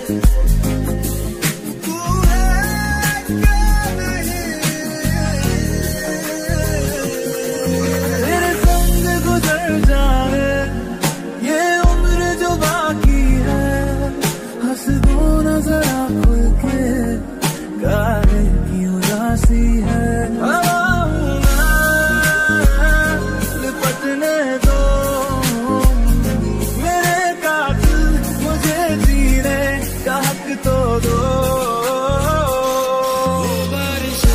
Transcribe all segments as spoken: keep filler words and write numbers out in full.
तू है क्या नहीं, तेरे संग गुजर जाए ये उम्र जो बाकी है, हंस दो नजर खुल के, गाने की उदासी है। लिपटने दो मेरे कातिल, मुझे जीने का हक तो दो। वो बारिश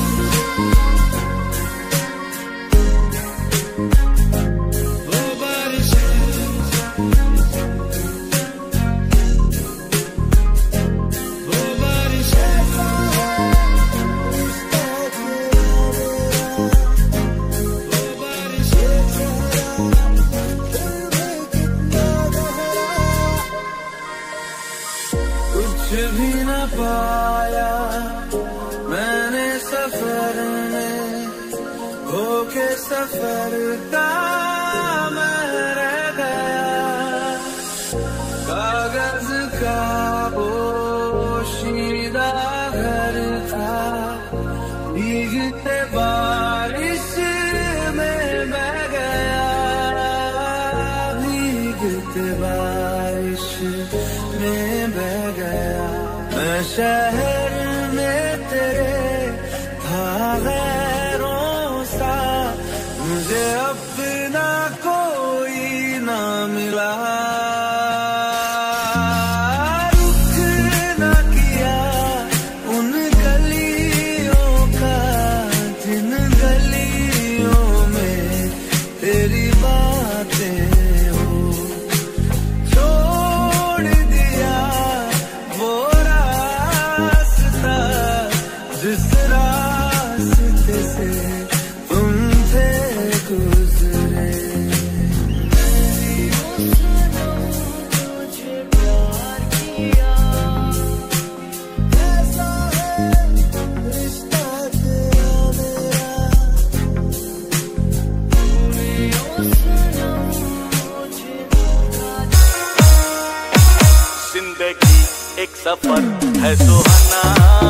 वो बारिश वो बारिश कुछ भी न पाया मैंने सफर में, होके सफर का मैं रह गया। कागज का पोशीदा घर था, भीगते बारिश में बह गया, भीगते बारिश में बह गया। मैं शहर में तेरे था गैरों सा, मुझे अपना कोई ना मिला। रुख ना किया उन गलियों का, जिन गलियों में तेरी बातें हो। छोड़ दिया वो रास्ता जिस रास्ते से तुम थे गुजरे। तुझे प्यार किया, कैसा है रिश्ता तेरा मेरा। जिंदगी एक सफर है सुहाना,